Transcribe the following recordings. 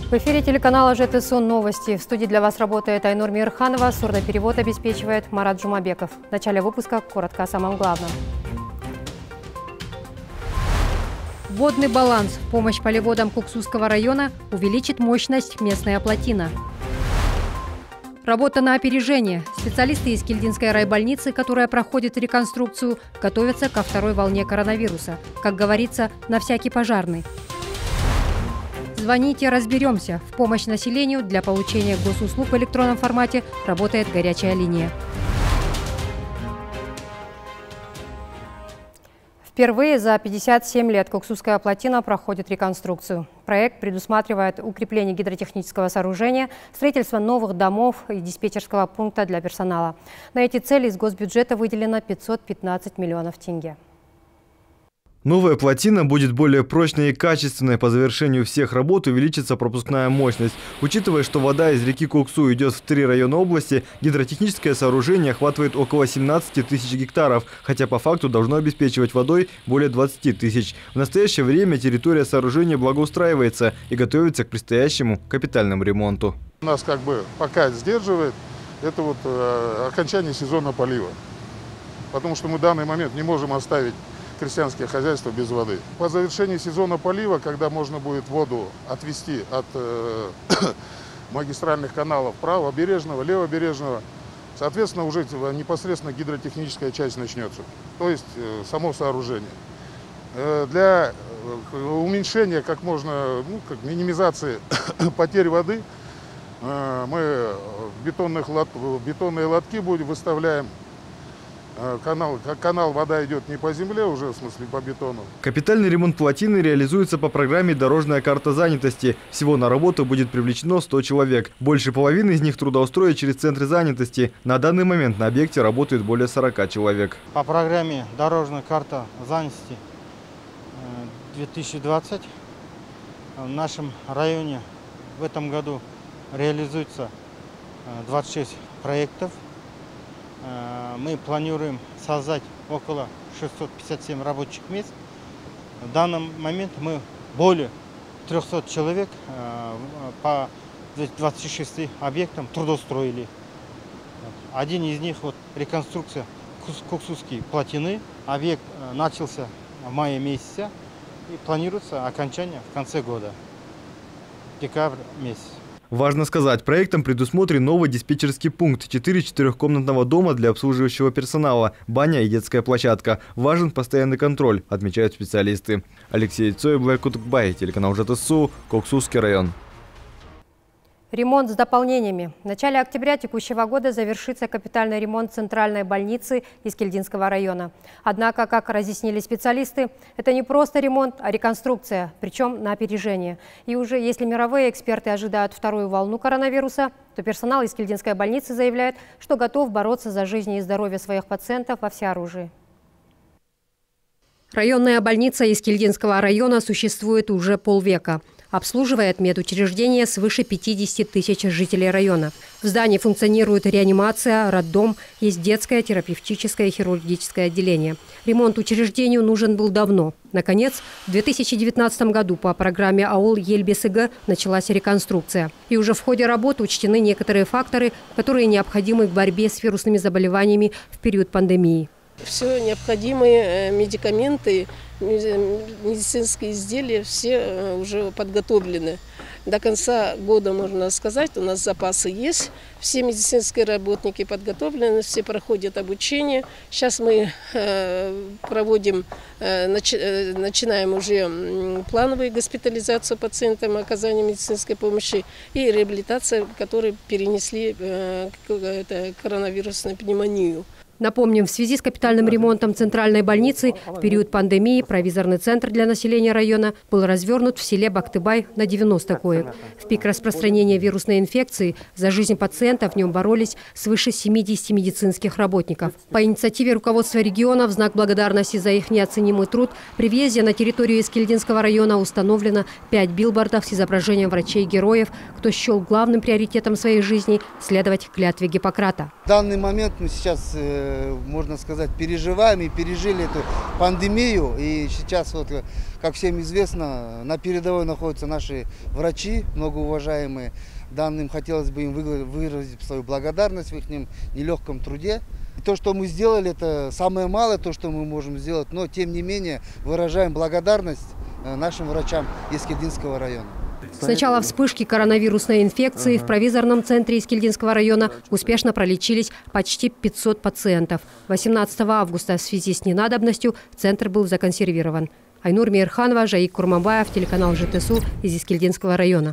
В эфире телеканала ЖТСУ новости. В студии для вас работает Айнур Мирханова, сурдоперевод обеспечивает Марат Джумабеков. В начале выпуска коротко о самом главном. Водный баланс. Помощь полеводам Коксусского района увеличит мощность местная плотина. Работа на опережение. Специалисты из Кильдинской райбольницы, которая проходит реконструкцию, готовятся ко второй волне коронавируса. Как говорится, на всякий пожарный. Звоните, разберемся. В помощь населению для получения госуслуг в электронном формате работает горячая линия. Впервые за 57 лет Коксусская плотина проходит реконструкцию. Проект предусматривает укрепление гидротехнического сооружения, строительство новых домов и диспетчерского пункта для персонала. На эти цели из госбюджета выделено 515 миллионов тенге. Новая плотина будет более прочной и качественной. По завершению всех работ увеличится пропускная мощность. Учитывая, что вода из реки Коксу идет в 3 района области, гидротехническое сооружение охватывает около 17 тысяч гектаров, хотя по факту должно обеспечивать водой более 20 тысяч. В настоящее время территория сооружения благоустраивается и готовится к предстоящему капитальному ремонту. Нас пока сдерживает это окончание сезона полива, потому что мы в данный момент не можем оставить крестьянские хозяйства без воды. По завершении сезона полива, когда можно будет воду отвести от магистральных каналов правобережного, левобережного, соответственно, уже непосредственно гидротехническая часть начнется, то есть само сооружение. Для уменьшения минимизации потерь воды мы бетонные лотки выставляем. Канал вода идет не по земле уже, в смысле по бетону. Капитальный ремонт плотины реализуется по программе «Дорожная карта занятости». Всего на работу будет привлечено 100 человек. Больше половины из них трудоустроят через центры занятости. На данный момент на объекте работает более 40 человек. По программе «Дорожная карта занятости 2020» в нашем районе в этом году реализуется 26 проектов. Мы планируем создать около 657 рабочих мест. В данный момент мы более 300 человек по 26 объектам трудоустроили. Один из них реконструкция Коксусской плотины. Объект начался в мае месяце и планируется окончание в конце года, декабрь месяц. Важно сказать, проектом предусмотрен новый диспетчерский пункт, 4 четырехкомнатного дома для обслуживающего персонала, баня и детская площадка. Важен постоянный контроль, отмечают специалисты. Алексей Цой, Блэкутукбай, телеканал ЖТСУ, Коксусский район. Ремонт с дополнениями. В начале октября текущего года завершится капитальный ремонт центральной больницы из Кильдинского района. Однако, как разъяснили специалисты, это не просто ремонт, а реконструкция, причем на опережение. И уже если мировые эксперты ожидают вторую волну коронавируса, то персонал из Кильдинской больницы заявляет, что готов бороться за жизнь и здоровье своих пациентов во всеоружии. Районная больница из Кильдинского района существует уже полвека. Обслуживает медучреждение свыше 50 тысяч жителей района. В здании функционирует реанимация, роддом, есть детское, терапевтическое и хирургическое отделение. Ремонт учреждению нужен был давно. Наконец, в 2019 году по программе АОЛ Ельбесыга началась реконструкция. И уже в ходе работы учтены некоторые факторы, которые необходимы в борьбе с вирусными заболеваниями в период пандемии. Все необходимые медикаменты, медицинские изделия, все уже подготовлены. До конца года, можно сказать, у нас запасы есть. Все медицинские работники подготовлены, все проходят обучение. Сейчас мы начинаем уже плановую госпитализацию пациентам, оказание медицинской помощи и реабилитацию, которые перенесли коронавирусную пневмонию. Напомним, в связи с капитальным ремонтом центральной больницы в период пандемии провизорный центр для населения района был развернут в селе Бактыбай на 90 коек. В пик распространения вирусной инфекции за жизнь пациентов в нем боролись свыше 70 медицинских работников. По инициативе руководства региона в знак благодарности за их неоценимый труд при въезде на территорию Искильдинского района установлено 5 билбордов с изображением врачей-героев, кто счел главным приоритетом своей жизни следовать клятве Гиппократа. В данный момент мы сейчас можно сказать, переживаем и пережили эту пандемию. И сейчас, вот, как всем известно, на передовой находятся наши врачи, многоуважаемые. Данным хотелось бы им выразить свою благодарность в их нелегком труде. И то, что мы сделали, это самое малое, то, что мы можем сделать, но тем не менее выражаем благодарность нашим врачам Ескельдинского района. С начала вспышки коронавирусной инфекции в провизорном центре Ескельдинского района успешно пролечились почти 500 пациентов. 18 августа в связи с ненадобностью центр был законсервирован. Айнур Мейерханова, Жаик Курманбаев, телеканал ЖТСУ из Ескельдинского района.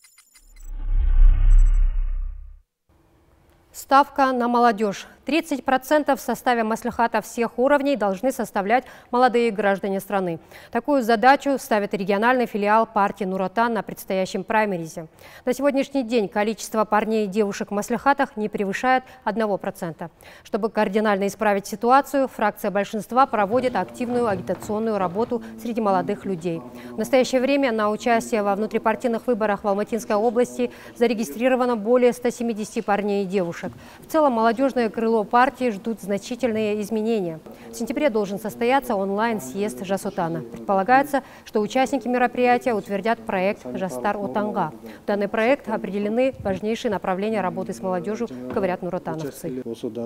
Ставка на молодежь. 30% в составе маслихата всех уровней должны составлять молодые граждане страны. Такую задачу ставит региональный филиал партии Нур Отан на предстоящем праймеризе. На сегодняшний день количество парней и девушек в маслихатах не превышает 1%. Чтобы кардинально исправить ситуацию, фракция большинства проводит активную агитационную работу среди молодых людей. В настоящее время на участие во внутрипартийных выборах в Алматинской области зарегистрировано более 170 парней и девушек. В целом молодежное крыло партии ждут значительные изменения. В сентябре должен состояться онлайн-съезд Жас Отана. Предполагается, что участники мероприятия утвердят проект «Жастар Отанга». В данный проект определены важнейшие направления работы с молодежью, говорят нуротановцы.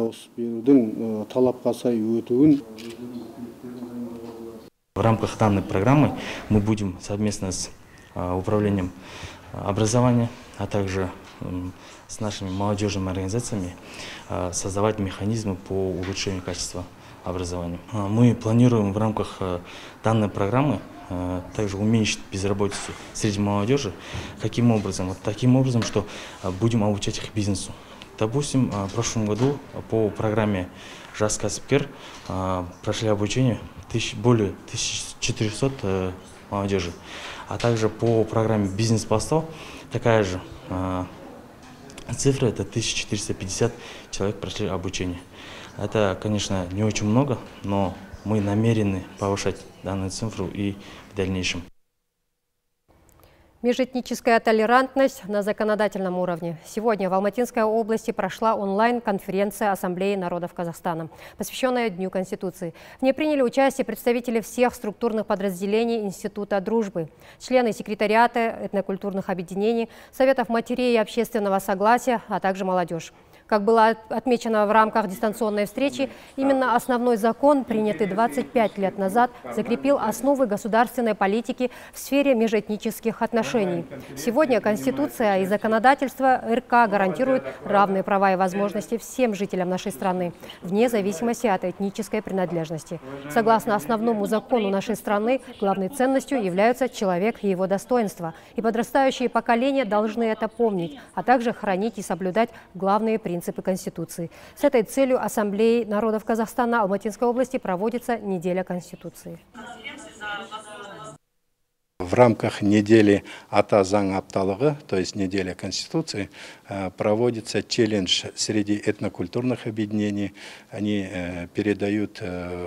В рамках данной программы мы будем совместно с управлением образования, а также с нашими молодежными организациями создавать механизмы по улучшению качества образования. Мы планируем в рамках данной программы также уменьшить безработицу среди молодежи. Каким образом? Вот таким образом, что будем обучать их бизнесу. Допустим, в прошлом году по программе «Жас Кәсіпкер» прошли обучение более 1400 молодежи. А также по программе «Бизнес-постал» такая же цифра, это 1450 человек прошли обучение. Это, конечно, не очень много, но мы намерены повышать данную цифру и в дальнейшем. Межэтническая толерантность на законодательном уровне. Сегодня в Алматинской области прошла онлайн-конференция Ассамблеи народов Казахстана, посвященная Дню Конституции. В ней приняли участие представители всех структурных подразделений Института дружбы, члены секретариата этнокультурных объединений, Советов матерей и общественного согласия, а также молодежь. Как было отмечено в рамках дистанционной встречи, именно основной закон, принятый 25 лет назад, закрепил основы государственной политики в сфере межэтнических отношений. Сегодня Конституция и законодательство РК гарантируют равные права и возможности всем жителям нашей страны, вне зависимости от этнической принадлежности. Согласно основному закону нашей страны, главной ценностью являются человек и его достоинство. И подрастающие поколения должны это помнить, а также хранить и соблюдать главные принципы Конституции. С этой целью Ассамблеей народов Казахстана Алматинской области проводится неделя Конституции. В рамках недели Ата заң апталығы, то есть неделя Конституции, проводится челлендж среди этнокультурных объединений. Они передают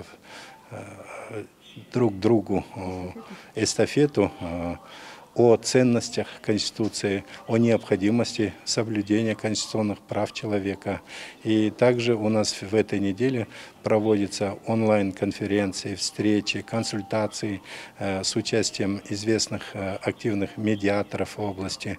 друг другу эстафету о ценностях Конституции, о необходимости соблюдения конституционных прав человека. И также у нас в этой неделе проводятся онлайн-конференции, встречи, консультации с участием известных активных медиаторов в области.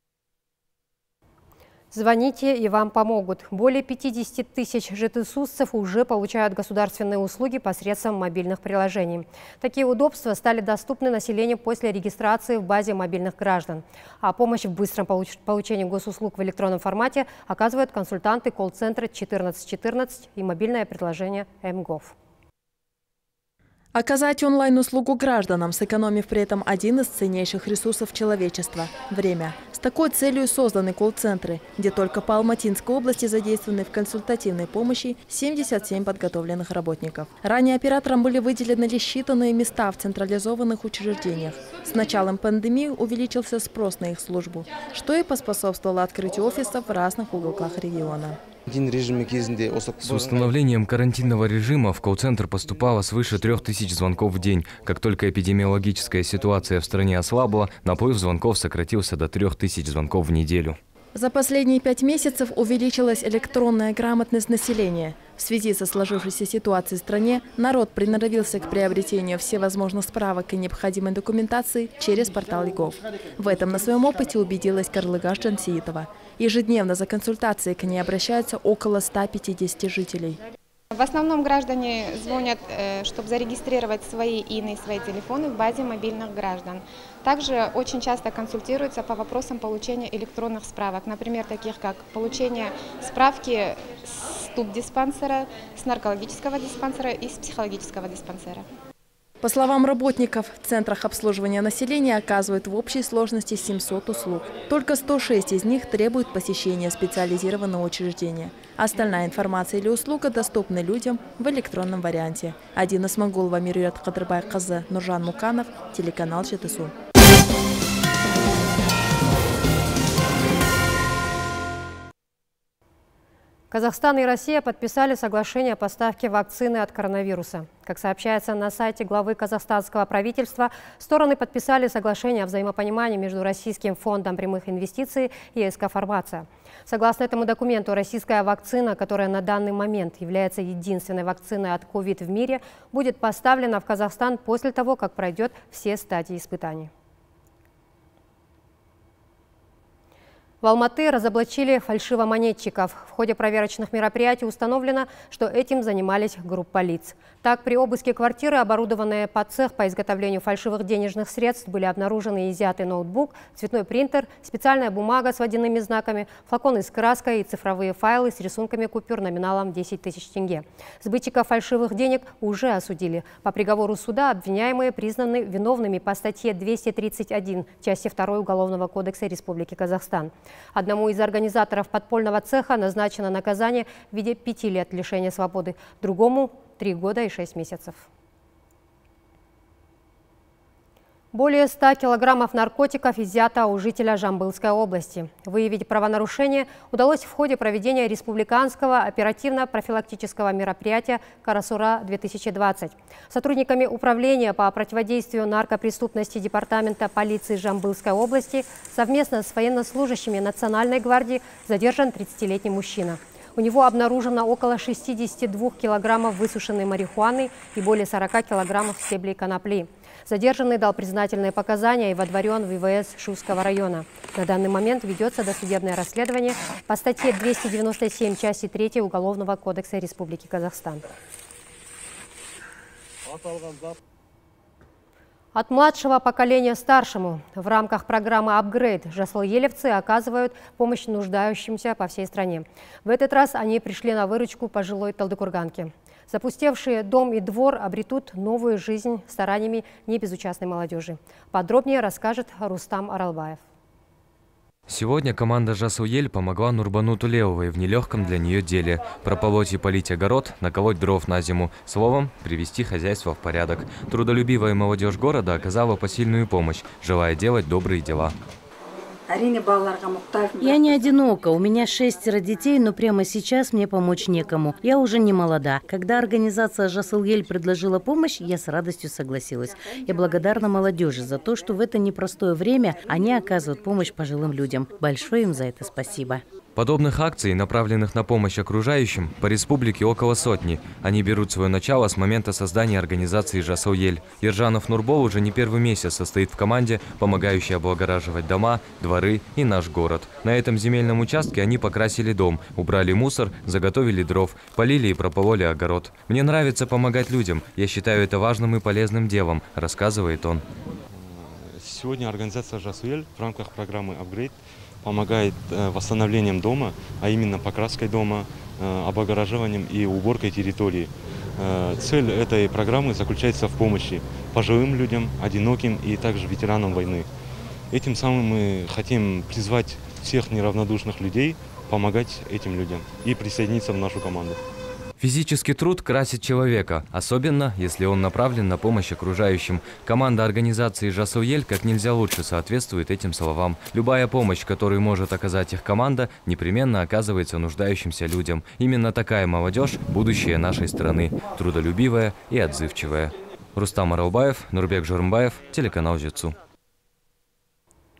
Звоните, и вам помогут. Более 50 тысяч житесусцев уже получают государственные услуги посредством мобильных приложений. Такие удобства стали доступны населению после регистрации в базе мобильных граждан. А помощь в быстром получении госуслуг в электронном формате оказывают консультанты колл-центра 1414 и мобильное приложение МГОВ. Оказать онлайн-услугу гражданам, сэкономив при этом один из ценнейших ресурсов человечества – время. С такой целью созданы колл-центры, где только по Алматинской области задействованы в консультативной помощи 77 подготовленных работников. Ранее операторам были выделены лишь считанные места в централизованных учреждениях. С началом пандемии увеличился спрос на их службу, что и поспособствовало открытию офисов в разных уголках региона. С установлением карантинного режима в колл-центр поступало свыше 3000 звонков в день. Как только эпидемиологическая ситуация в стране ослабла, наплыв звонков сократился до 3000 звонков в неделю. За последние 5 месяцев увеличилась электронная грамотность населения. В связи со сложившейся ситуацией в стране народ приноровился к приобретению всевозможных справок и необходимой документации через портал ЕГОВ. В этом на своем опыте убедилась Карлыгаш Джансиитова. Ежедневно за консультацией к ней обращаются около 150 жителей. В основном граждане звонят, чтобы зарегистрировать свои ИНы и свои телефоны в базе мобильных граждан. Также очень часто консультируются по вопросам получения электронных справок, например, таких как получение справки с тубдиспансера, с наркологического диспансера и с психологического диспансера. По словам работников, в центрах обслуживания населения оказывают в общей сложности 700 услуг. Только 106 из них требуют посещения специализированного учреждения. Остальная информация или услуга доступны людям в электронном варианте. Один Исмагулова, Мирюят Кадырбай-Казы, Нуржан Муканов, телеканал ЖТСУ. Казахстан и Россия подписали соглашение о поставке вакцины от коронавируса. Как сообщается на сайте главы казахстанского правительства, стороны подписали соглашение о взаимопонимании между Российским фондом прямых инвестиций и СК «Фармация». Согласно этому документу, российская вакцина, которая на данный момент является единственной вакциной от COVID в мире, будет поставлена в Казахстан после того, как пройдет все стадии испытаний. В Алматы разоблачили фальшивомонетчиков. В ходе проверочных мероприятий установлено, что этим занимались группа лиц. Так, при обыске квартиры, оборудованной под цех по изготовлению фальшивых денежных средств, были обнаружены и изъяты ноутбук, цветной принтер, специальная бумага с водяными знаками, флаконы с краской и цифровые файлы с рисунками купюр номиналом 10 тысяч тенге. Сбытчиков фальшивых денег уже осудили. По приговору суда обвиняемые признаны виновными по статье 231 части 2 Уголовного кодекса Республики Казахстан. Одному из организаторов подпольного цеха назначено наказание в виде 5 лет лишения свободы, другому – 3 года и 6 месяцев. Более 100 килограммов наркотиков изъято у жителя Жамбылской области. Выявить правонарушение удалось в ходе проведения республиканского оперативно-профилактического мероприятия «Карасура-2020». Сотрудниками управления по противодействию наркопреступности Департамента полиции Жамбылской области совместно с военнослужащими Национальной гвардии задержан 30-летний мужчина. У него обнаружено около 62 килограммов высушенной марихуаны и более 40 килограммов стеблей конопли. Задержанный дал признательные показания и водворен в ИВС Шувского района. На данный момент ведется досудебное расследование по статье 297 части 3 Уголовного кодекса Республики Казахстан. От младшего поколения старшему. В рамках программы «Апгрейд» жасыл-елевцы оказывают помощь нуждающимся по всей стране. В этот раз они пришли на выручку пожилой талдыкурганке. Запустевшие дом и двор обретут новую жизнь стараниями небезучастной молодежи. Подробнее расскажет Рустам Аралбаев. Сегодня команда «Жасыл-ель» помогла Нурбану Тулеевой в нелегком для нее деле – прополоть и полить огород, наколоть дров на зиму, словом, привести хозяйство в порядок. Трудолюбивая молодежь города оказала посильную помощь, желая делать добрые дела. Я не одинока, у меня 6 детей, но прямо сейчас мне помочь некому. Я уже не молода. Когда организация «Жасыл-ель» предложила помощь, я с радостью согласилась. Я благодарна молодежи за то, что в это непростое время они оказывают помощь пожилым людям. Большое им за это спасибо. Подобных акций, направленных на помощь окружающим, по республике около сотни. Они берут свое начало с момента создания организации «Жасыл-ель». Ержанов Нурбол уже не первый месяц состоит в команде, помогающей облагораживать дома, дворы и наш город. На этом земельном участке они покрасили дом, убрали мусор, заготовили дров, полили и пропололи огород. «Мне нравится помогать людям. Я считаю это важным и полезным делом», – рассказывает он. Сегодня организация «Жасыл-ель» в рамках программы «Апгрейд» помогает восстановлением дома, а именно покраской дома, облагораживанием и уборкой территории. Цель этой программы заключается в помощи пожилым людям, одиноким и также ветеранам войны. Этим самым мы хотим призвать всех неравнодушных людей помогать этим людям и присоединиться в нашу команду. Физический труд красит человека, особенно если он направлен на помощь окружающим. Команда организации «Жасыл-ель» как нельзя лучше соответствует этим словам. Любая помощь, которую может оказать их команда, непременно оказывается нуждающимся людям. Именно такая молодежь – будущее нашей страны, трудолюбивая и отзывчивая. Рустам Аралбаев, Нурбек Журмбаев, телеканал ЖТСУ.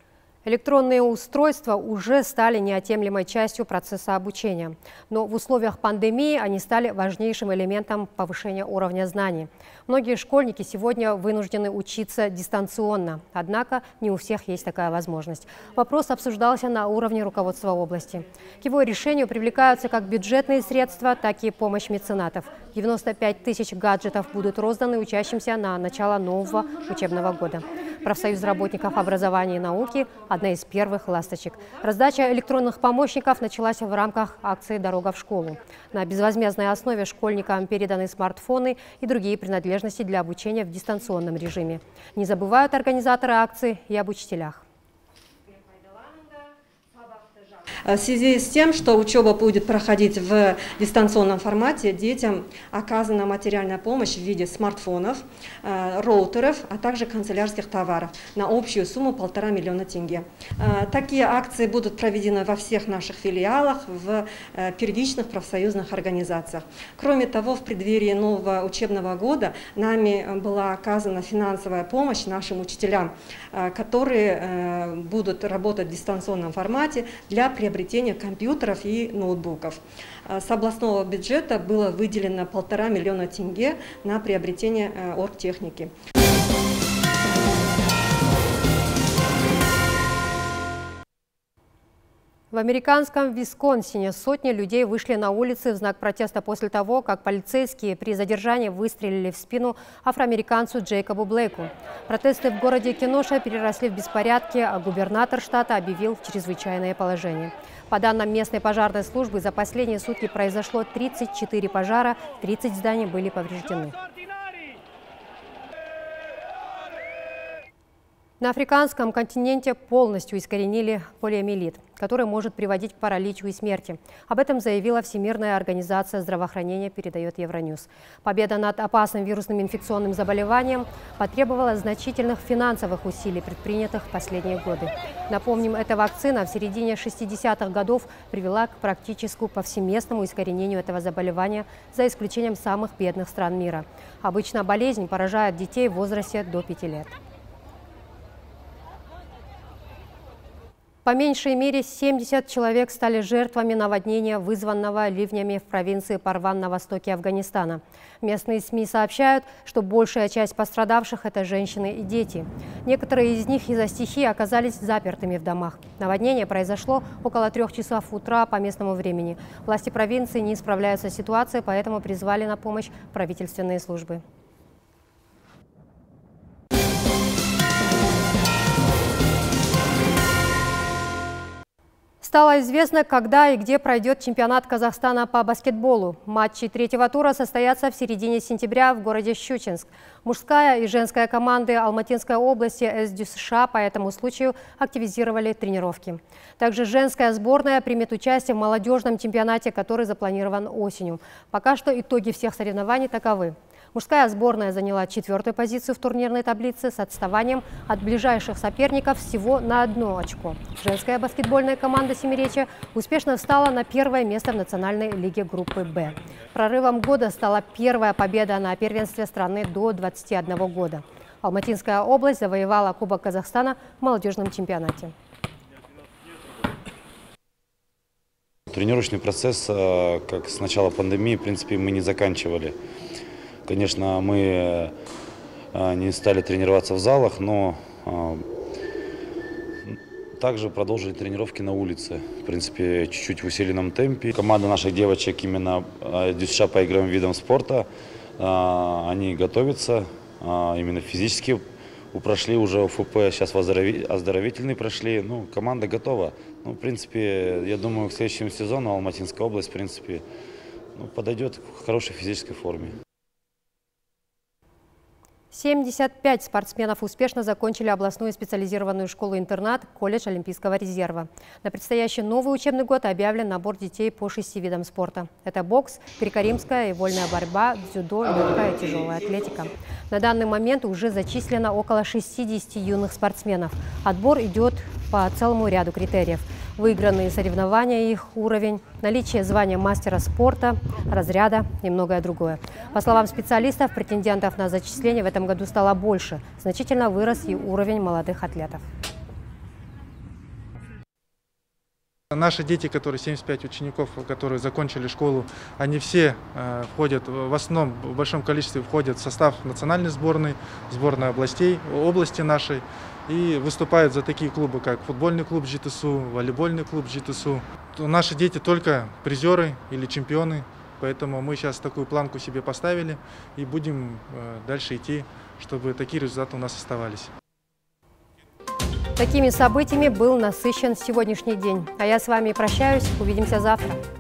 Электронные устройства уже стали неотъемлемой частью процесса обучения. Но в условиях пандемии они стали важнейшим элементом повышения уровня знаний. Многие школьники сегодня вынуждены учиться дистанционно. Однако не у всех есть такая возможность. Вопрос обсуждался на уровне руководства области. К его решению привлекаются как бюджетные средства, так и помощь меценатов. 95 тысяч гаджетов будут розданы учащимся на начало нового учебного года. Профсоюз работников образования и науки – одна из первых ласточек. Раздача электронных помощников началась в рамках акции «Дорога в школу». На безвозмездной основе школьникам переданы смартфоны и другие принадлежности для обучения в дистанционном режиме. Не забывают организаторы акции и об учителях. В связи с тем, что учеба будет проходить в дистанционном формате, детям оказана материальная помощь в виде смартфонов, роутеров, а также канцелярских товаров на общую сумму 1,5 миллиона тенге. Такие акции будут проведены во всех наших филиалах, в первичных профсоюзных организациях. Кроме того, в преддверии нового учебного года нами была оказана финансовая помощь нашим учителям, которые будут работать в дистанционном формате для приобретения компьютеров и ноутбуков. С областного бюджета было выделено 1,5 миллиона тенге на приобретение оргтехники. В американском Висконсине сотни людей вышли на улицы в знак протеста после того, как полицейские при задержании выстрелили в спину афроамериканцу Джейкобу Блейку. Протесты в городе Кеноша переросли в беспорядки, а губернатор штата объявил чрезвычайное положение. По данным местной пожарной службы, за последние сутки произошло 34 пожара, 30 зданий были повреждены. На африканском континенте полностью искоренили полиомиелит, который может приводить к параличу и смерти. Об этом заявила Всемирная организация здравоохранения, передает Евроньюз. Победа над опасным вирусным инфекционным заболеванием потребовала значительных финансовых усилий, предпринятых в последние годы. Напомним, эта вакцина в середине 60-х годов привела к практически повсеместному искоренению этого заболевания, за исключением самых бедных стран мира. Обычно болезнь поражает детей в возрасте до 5 лет. По меньшей мере 70 человек стали жертвами наводнения, вызванного ливнями в провинции Парван на востоке Афганистана. Местные СМИ сообщают, что большая часть пострадавших – это женщины и дети. Некоторые из них из-за стихии оказались запертыми в домах. Наводнение произошло около 3 часов утра по местному времени. Власти провинции не справляются с ситуацией, поэтому призвали на помощь правительственные службы. Стало известно, когда и где пройдет чемпионат Казахстана по баскетболу. Матчи третьего тура состоятся в середине сентября в городе Щучинск. Мужская и женская команды Алматинской области СДЮСШ по этому случаю активизировали тренировки. Также женская сборная примет участие в молодежном чемпионате, который запланирован осенью. Пока что итоги всех соревнований таковы. Мужская сборная заняла 4-ю позицию в турнирной таблице с отставанием от ближайших соперников всего на 1 очко. Женская баскетбольная команда «Семиречья» успешно встала на 1-е место в национальной лиге группы «Б». Прорывом года стала первая победа на первенстве страны до 21 года. Алматинская область завоевала Кубок Казахстана в молодежном чемпионате. Тренировочный процесс, как с начала пандемии, в принципе, мы не заканчивали. Конечно, мы не стали тренироваться в залах, но также продолжили тренировки на улице. В принципе, чуть-чуть в усиленном темпе. Команда наших девочек именно СДЮСШ по игровым видам спорта, они готовятся именно физически. Прошли уже УФП, сейчас оздоровительный прошли. Ну, команда готова. Ну, в принципе, я думаю, к следующему сезону Алматинская область, в принципе, подойдет к хорошей физической форме. 75 спортсменов успешно закончили областную специализированную школу-интернат «Колледж Олимпийского резерва». На предстоящий новый учебный год объявлен набор детей по 6 видам спорта. Это бокс, греко-римская и вольная борьба, дзюдо, легкая и тяжелая атлетика. На данный момент уже зачислено около 60 юных спортсменов. Отбор идет по целому ряду критериев. Выигранные соревнования, их уровень, наличие звания мастера спорта, разряда и многое другое. По словам специалистов, претендентов на зачисление в этом году стало больше. Значительно вырос и уровень молодых атлетов. Наши дети, 75 учеников, которые закончили школу, они все входят, в основном в большом количестве входят в состав национальной сборной, сборной областей, области нашей, и выступают за такие клубы, как футбольный клуб ЖТСУ, волейбольный клуб ЖТСУ. Наши дети только призеры или чемпионы, поэтому мы сейчас такую планку себе поставили и будем дальше идти, чтобы такие результаты у нас оставались. Такими событиями был насыщен сегодняшний день. А я с вами прощаюсь. Увидимся завтра.